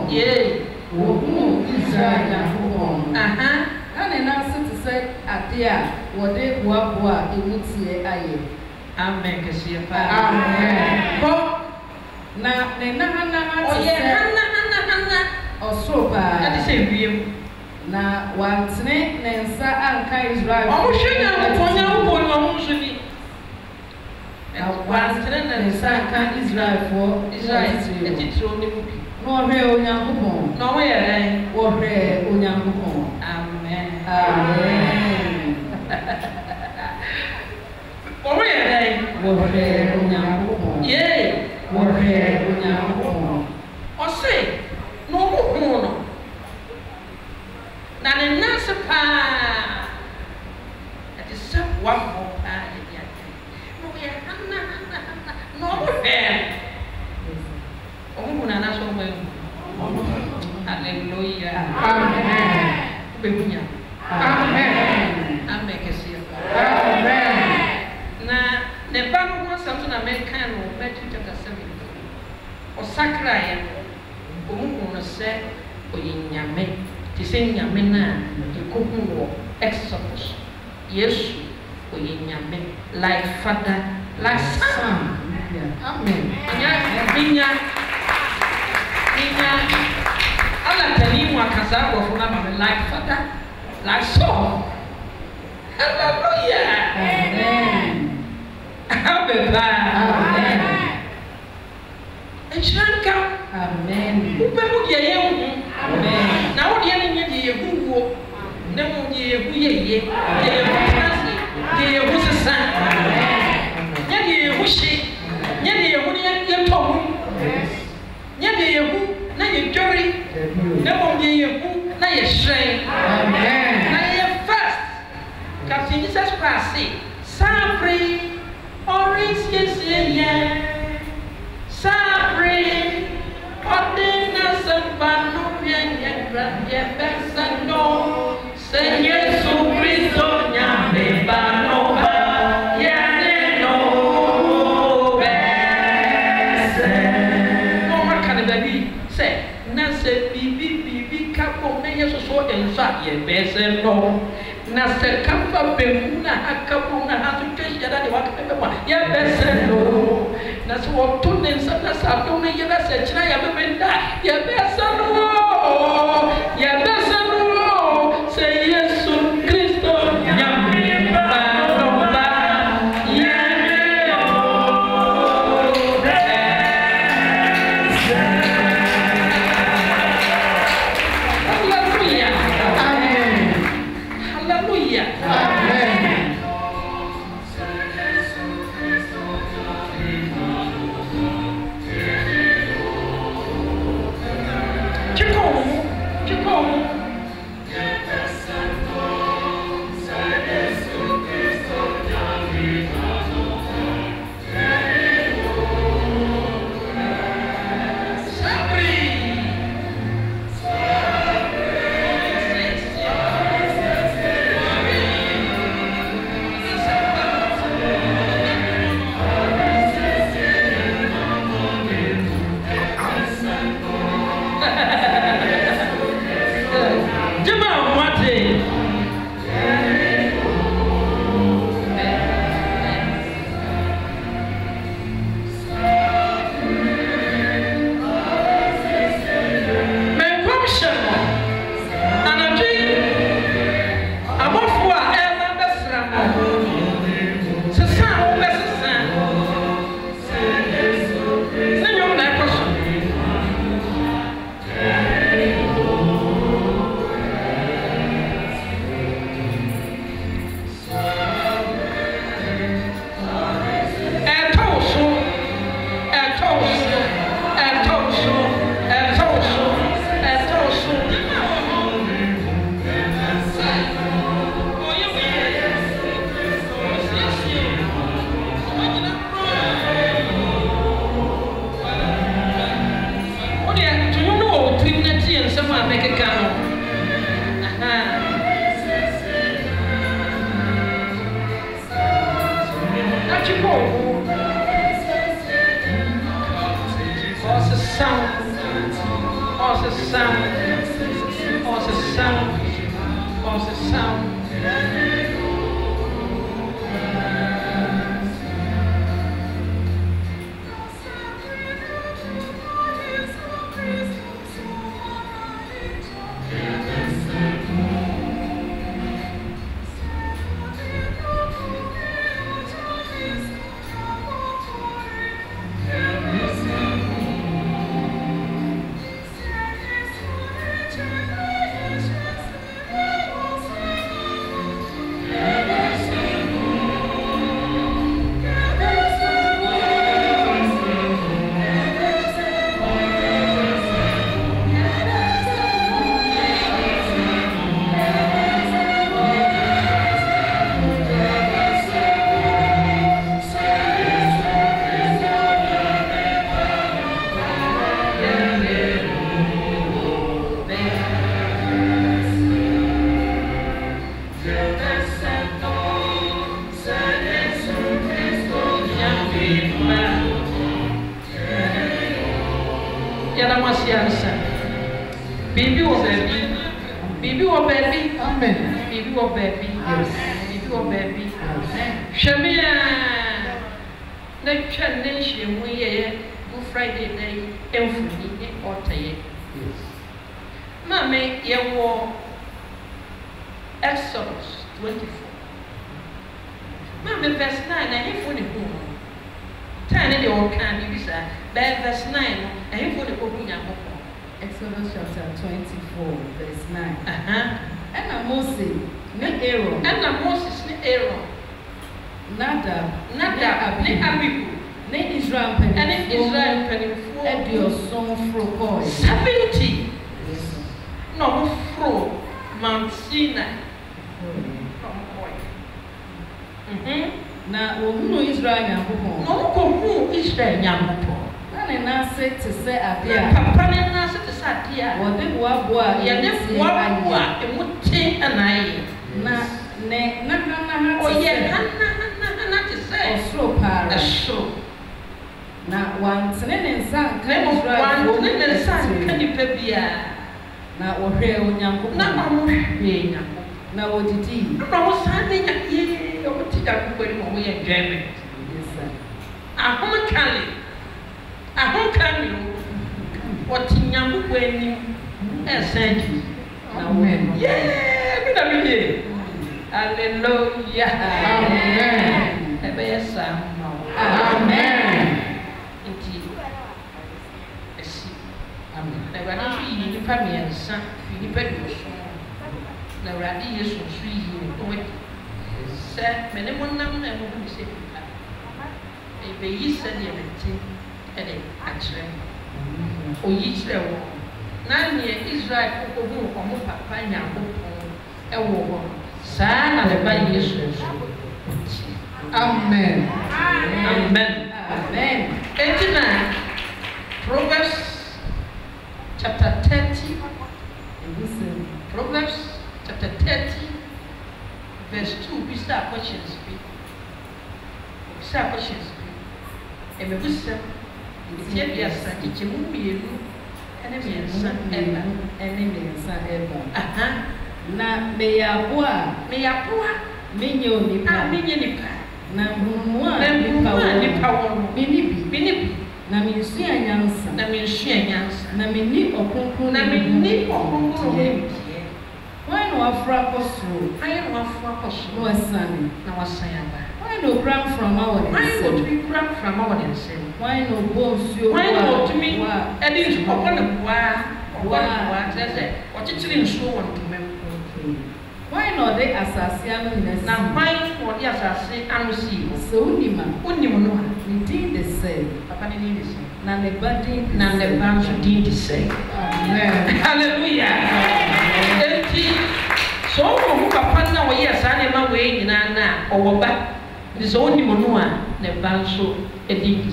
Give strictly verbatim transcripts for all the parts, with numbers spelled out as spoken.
Yea. Who Israel Yankopon. Aha. And now sit to say at there, what they were, it would see aye. Amen. Kasiapa. Amen. But now, they never know. Oh, yeah, Hannah, Hannah, Hannah, or so bad. That is a view. Now, one snake, Nansa, and Kai Israel. Oh, should I want to now, one snake, and Sanka Israel for Israel. It is only cookie. No, real young no way, or real young Amen. Amen. Oh, yeah, or real young yea, or real young or say, no more. Now, the Nasa pa, that is so one more pie. No, we are no fair. Oh, Nana, so well. Hallelujah. Amen. Amen. Amen. Amen. Amen. Now, the Bible was something American or Matthew chapter seven. Or Sakraya, who said, or in Yame, to sing Yamina, to cook war, exodus. Yes, or in Yame, like father, like son. Amen. Amen. Allah tell you what Kazawa from like father, like son. Hallelujah. Amen. Amen. Amen. Amen. Who people get you? Amen. Now the enemy ye who no ye who ye ye ye who is son. Amen. Ye who she ye who ye tom. Ye who na ye jury. No ye who na ye shrine. Amen. Na ye first. Captain Jesus Christ Sabri orange yes ye Sabri ordina sambano bien ye grand ye besano se Yesu Cristo nyame bano ba ye no bese no what can it be say na se bibi bibi kapo na Yesu so ensa ye bese no na se kafa bemuna akabuna hatu tweshada ni wakabeba ya beseno na so wotunde nsana sabu na ya bese chira ya bebenda ya beseno ya beseno se Yesu Kristo nyame baba ya ɔsesam ɔsesam ɔsesam Baby was baby. Baby was baby. Amen. Baby was baby. Yes. Baby was baby. Shamia. The nation we Good Friday day every or day. Yes. Mammy, you wore Exodus twenty-four. Mammy, verse nine, I have for the home. Tiny the old candy, sir. Verse nine, I have for the open young. Exodus chapter twenty-four, verse nine. Uh-huh. And a Moses, ne Aaron. And a Moses, ne Aaron. Nada, Nada, ne Abihu. Ne Israel penny. And Israel penny four. And your son fro seventy. No, fro. Mount Sinai. Mm-hmm. Na wohunu Israel nyankopon. No, wohunu Israel nyankopon. Na ne nase te se ade a. Papa ne nase te se ade a. Wo de boaboa. Ye de boaboa emuti anaye. Na ne na na na. O ye na na na na te se. Osro para. Eso. Na wantene ne nsa ka Israel. Wantene ne nsa ka nipa bia. Na wohwe onyankopon. Na ma mo hwe nyankopon. Na wodidi. Na wo sa de nya ye. O ti da ko ni mo ye enjoyment. Yes sir. Ahom kale. Ahom kale. O ti nyamu ko ani. E sanji. Amen. Yeah, me da me here. Hallelujah. Amen. Ebe yesa. Amen. Inti. Esi. Amen. Na wa na fi ni pa mi ensa, fi ni pa do so. Na wa di Yesu so yi o we. Se me ne mo nam na mo bi se pa. E be yi se de me ti e de a kire. O yi kire wo. Na ne Israel ko ko hu ko mo papa Nyankopon e wo ho. Sa na le ba Yesu so. Amen. Amen. Amen. Etina Proverbs chapter thirty. Listen. Proverbs chapter thirty, verse two. We start questions. We start questions. And we will say, "It's here be a son. It's a movie. Enemy and son ever. Enemy and son ever." Aha. Na me ya boa. Me ya boa. Me nyo nipa. Ah, me nyo nipa. Na mumua nipa wo. Binibi. Binibi. Na mi nsu anyansa. Na mi nsu anyansa. Na mi ni okonkon. Na mi ni okonkon. Why no afra kosro? Why no afra kosro? No asani. Na wasayaba. Why no gram from our Why no to be gram from our insane? Why no bonsu? Why no to me? Edi nsu kokon na bua. Bua bua tese. Ochichiri nsu won to me. Why no they asase anu nyina? Na why no they asase anu si? So unima. Unima no. We did the same. Papa ni ni same. Na ne body na ne banso did the same. Amen. Hallelujah. Enti so mo papa na wo ye sa ne ma we nyina na owo ba. Ni so unima no a ne banso edid.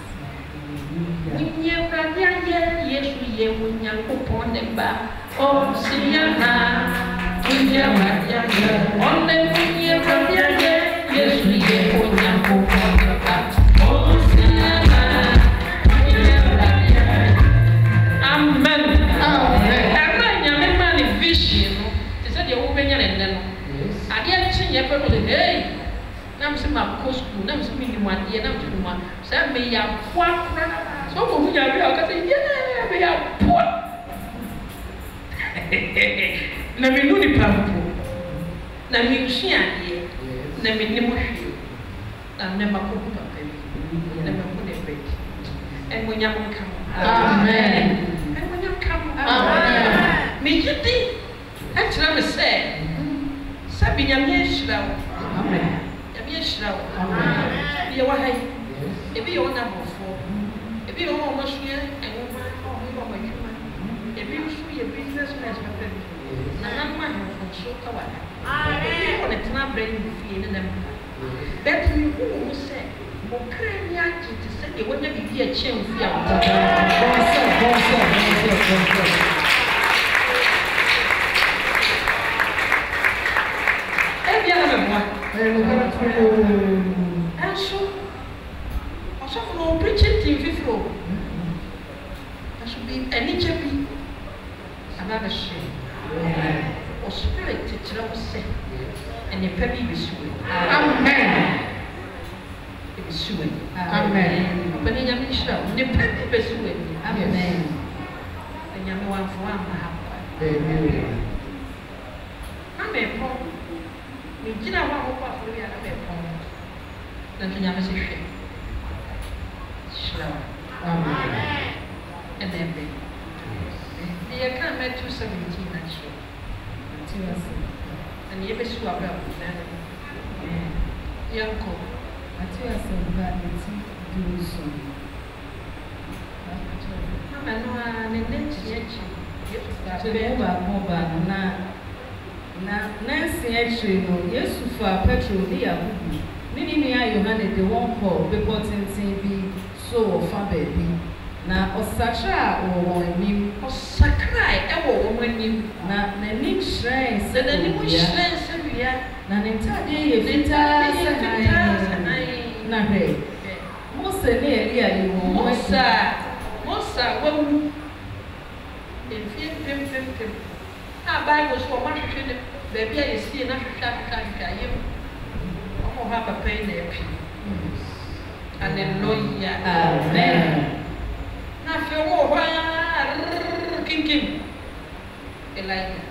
Unye pradia ye Yesu ye Nyankopon ne ba. O siyana. Unye pradia ye. Onne unye pradia ye Yesu ye Nyankopon ne ba. O siyana. Amen. my course school, now some in one year, now to one. Some may have one. So we are going yeah, we are poor. Na me no ni pampo. Na me hia ye. Na me ni mo hwie. Na me makoko papa bi. Na me ko ne break. En mo nyam kam. Amen. En mo nyam kam. Amen. Me yiti. Actually me say. Sabi nyam ye hira wo. Amen. Nyam ye hira wo. Amen. Bi ye wa hai. E bi ye wona bofo. E bi ye wona mo hwie en wo ma o mo wo ma twuma. E bi so ye business man papa bi. Na na ma ho so ka wa. Amen. Ko ne tena brain fi ne nam. Bet me who say mo kra ni agi ti se e wonya bibi a chen fi a wo. Bon so, bon so, bon so, bon so. E bia na me mo. E mo kra tu. Anso. Oso fo preaching team fifro. Aso bi eni chebi. Another shame. Or spirit to tell us, and the penny be suing. Amen. It is suing. Amen. When you have shown, the penny be suing. Amen. And you have one for one. Amen. Amen. We did not want to walk through the other home. Then you have a shame. Slow. Amen. And then be. You can't make two seventeen actually. And you be sure about that. Yanko. I tell you some bad things do so. Mama, no, I'm in the church. To the mobile, na na Nancy actually, no, yes, for petrol, dear. Many near you handed the one call, reporting T V, so or far baby. Na osakra o woni osakra e wo woni na nanim shrine se nanim shrine se bia na nentade ye fita sanai na he Mose ne Elia yi wo Musa Musa wawu en fie pem pem pem a Bible so ma hwehwe ne ba bia ye sie na hwehwe hwehwe ayem o ha papa na e pi hallelujah amen. Na fe wo wa king king Elijah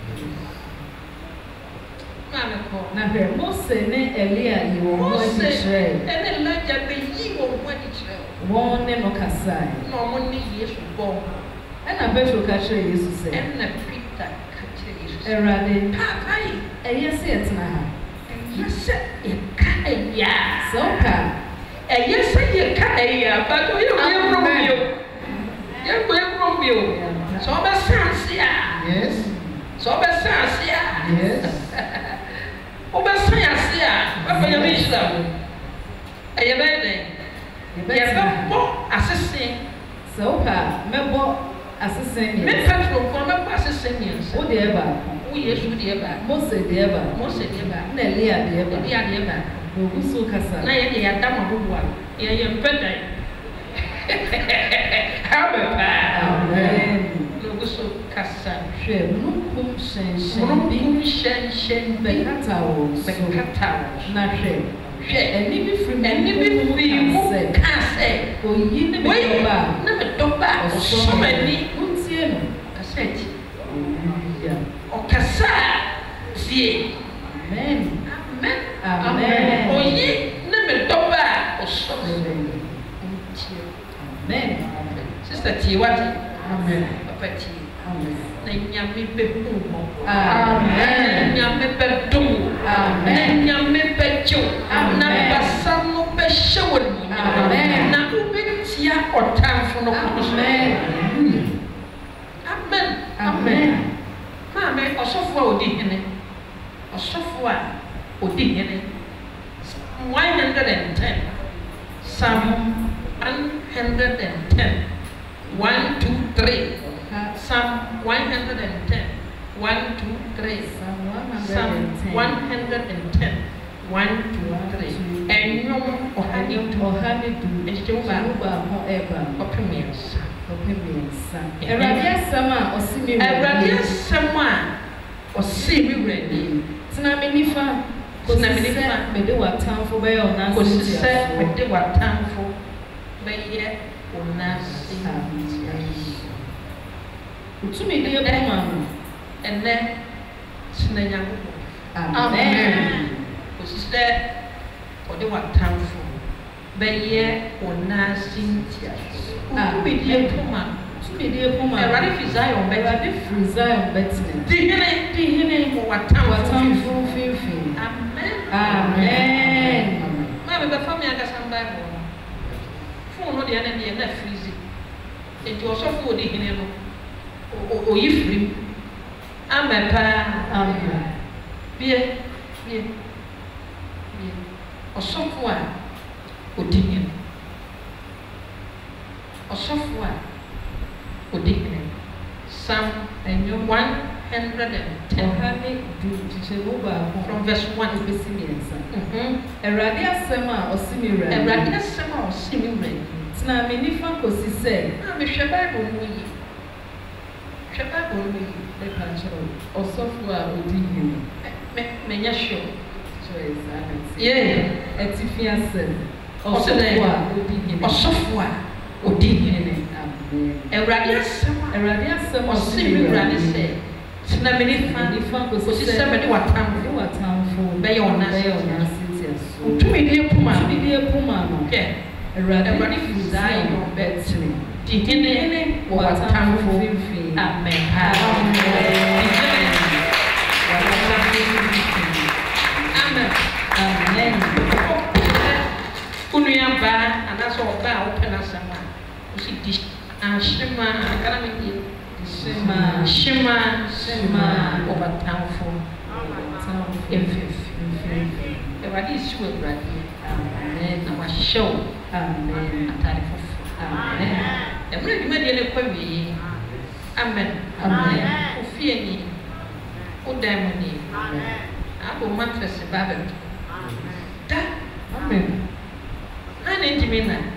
mama ko na fe Mose ne Elia yi wo wo di Israel ene Elijah be yi wo wo di Israel won ne no kasai no mo ni Yesu bo ena Petro ka kire Yesu se ena Peter ka kire Yesu erade papa yi eye se etna ha eye se e ka ya so ka eye se ye ka ya ba to ye wo pro you're going from you. So be sensia. Yes. So be sensia. Yes. O be sensia. What for your mission? Are you ready? You better bo assisting. So pa, me bo assisting. Me petrol for me assisting. O de eba. O Yesu de eba. Mose de eba. Mose de eba. Na Elia de eba. Elia de eba. O gusu kasa. Na ye de ya dama bo wa. Ye ye mpeda. Amen. Loguso kasa. She nukum shen shen. Nukum shen shen. Bekatawo. Bekatawo. Na she. She. Eni bi free. Eni bi free. Mu kase. Oyi ne me doba. Ne me doba. Osomani. Untie no. Kaseti. Yeah. O kasa. Sie. Amen. Amen. Amen. Oyi ne me doba. Osomani. Amen. Sister Tiwati. Amen. Papa Ti. Amen. Na nyame be humo. Amen. Nyame be dum. Amen. Nyame be jo. Amen. Na basam no be shewon. Amen. Na ube tia otamfo no. Amen. Amen. Amen. Amen. Osofo a odi hene. Osofo a odi hene. one hundred ten. Psalm one hundred ten. One, two, three. Psalm one hundred ten. One, two, three. Psalm one hundred ten. One, two, three. And no ohani to ohani to Jehovah opinions. Opinions. Eradia sama osimi. Eradia sama osimi ready. Tina minifa. Kuna minifa mede watamfo be yo na ko se mede watamfo be ye ona sintia utumi de poma no ene sinanya ko amen ko se ko de watamfo be ye ona sintia utumi de poma utumi de poma e rade fizayo be rade fizayo betina di hene di hene mo watamfo watamfo fifi amen. Mama be fa me aka sam Bible. Phone no de na de na freeze. Enti o so fo de hene no. O yi free. Amen pa. Amen. Bie bie. Bie. O so fo a o de hene. O so fo a o de hene. Psalm one hundred ten from verse one to mm-hmm. Erade asema osimire. Erade asema osimire. Tina me nifa kosi se. Ah me hwe Bible no yi. Hwe Bible no yi. E pa nchero. Osofo a odi him. Me me nya sure. So exactly. Yeah. Etifi asem. Osofo a odi him. Osofo a odi him. Amen. Erade asema. Erade asema osimire se. Na minifa nifa ko si se me de watamfo de watamfo be ye ona be ye ona sintia so utumi de puma utumi de puma no ke erade erade fizai no betri di hene ne watamfo fifi amen amen amen kunu ya ba anaso oba opena sama usi di ashima akara me di Shema, Shema, Shema, over townful, town, if everybody is sure, amen. Our show, amen. Amen. Every minute, amen. Amen. Amen. Ophiani, O Diamond, I will manifest Babel. That, amen. I need to mean that.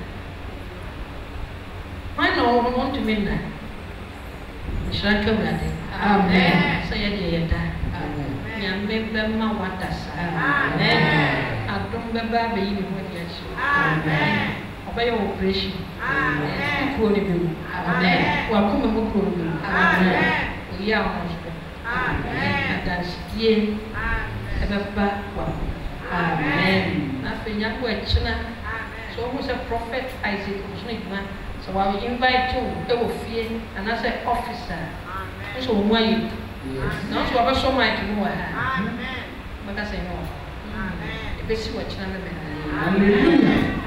Why no one want to mean that? Shaka brother. Amen. Say ye da. Amen. Nyame bema wadasa. Amen. Adom beba be yi ho dia so. Amen. Obey operation. Amen. Ko ni bi. Amen. Wa ko me ko ni. Amen. Ya mo so. Amen. Adas ye. Amen. Ebeba wa. Amen. Na fe nya ko achina. So who say prophet Isaac was not. So I will invite you, they will fear, and I say officer. Amen. So why you? Not to have so much more. Amen. But I say no. Amen. The best watch number. Hallelujah.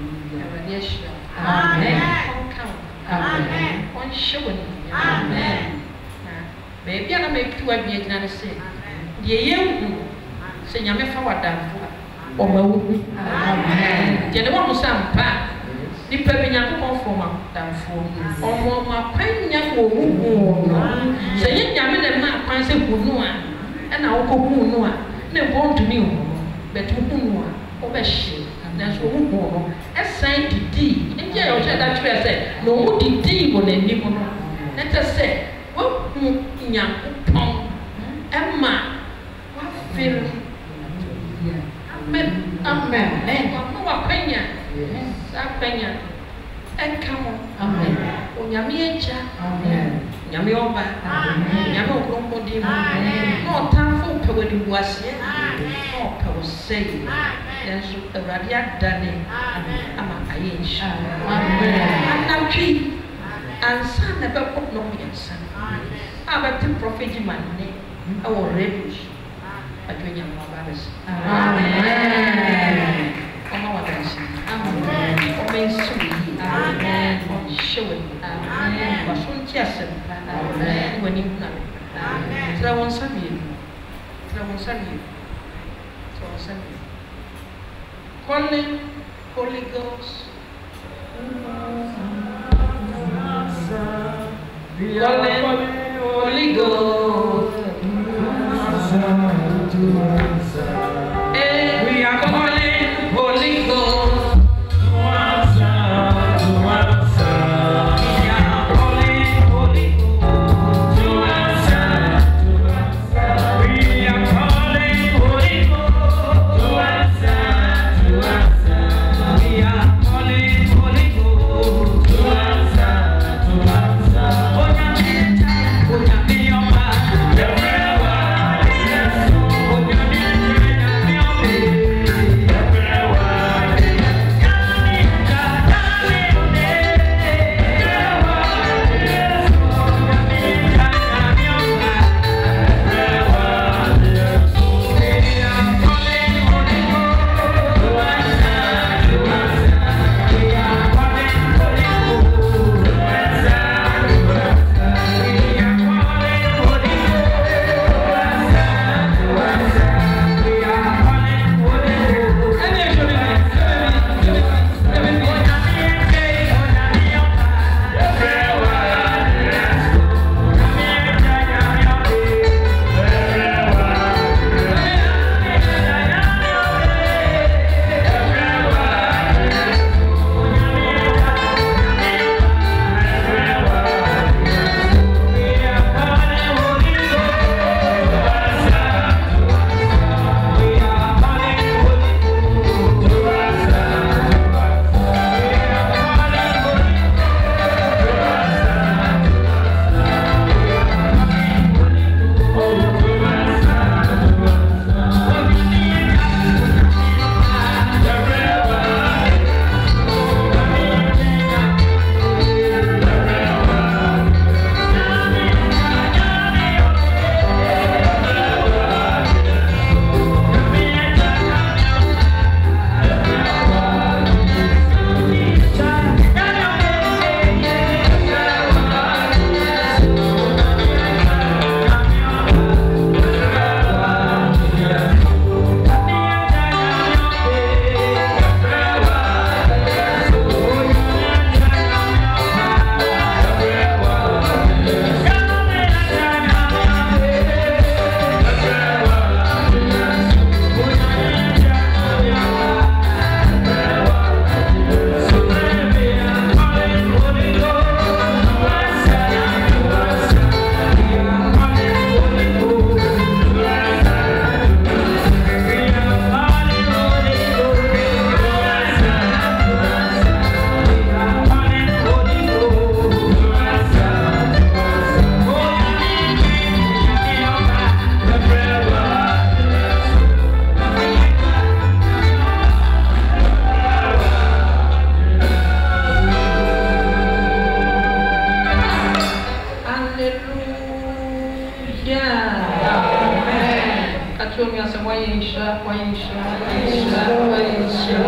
Amen. Amen. One showing. Amen. Baby, I make two ideas and say, the young say, you may forward down for. Amen. The one who some path. Ni pepe nyango konforma danfo omo ma kwanya wo wu no se yin nyame de ma kwan se hunu a e na wo kohu nu a na bo ntumi hu betu hunu a wo be hye na so wo hu no e san didi nje yo che da tire se no wo didi wo na ni mu no na te se wo hu nyango pon e ma wa feel amen amen e ko wa kwanya Sapenya, Nkawkaw, amen. Onyame echa, amen. Nyame oba, amen. Nyame okromodi, amen. No tamfo pewedi buase, amen. No pewo sei, amen. Yenso Awurade adane, amen. Ama ayensha, amen. Anatwi, ansa na beko no yensa, amen. Abati prophet Gyimah ne, awo radio, adwenya mo ababes, amen. Oma wadansi. Amen. Amen. Amen. Showing. Amen. Wasuntiasem. Amen. When you know. Amen. Tra won sabi. Tra won sabi. Tra won sabi. Calling Holy Ghost. Calling Holy Ghost. We are calling Holy Ghost. We are calling Holy Ghost. Amen. Kachomi asa why insha, why insha, why insha, why insha.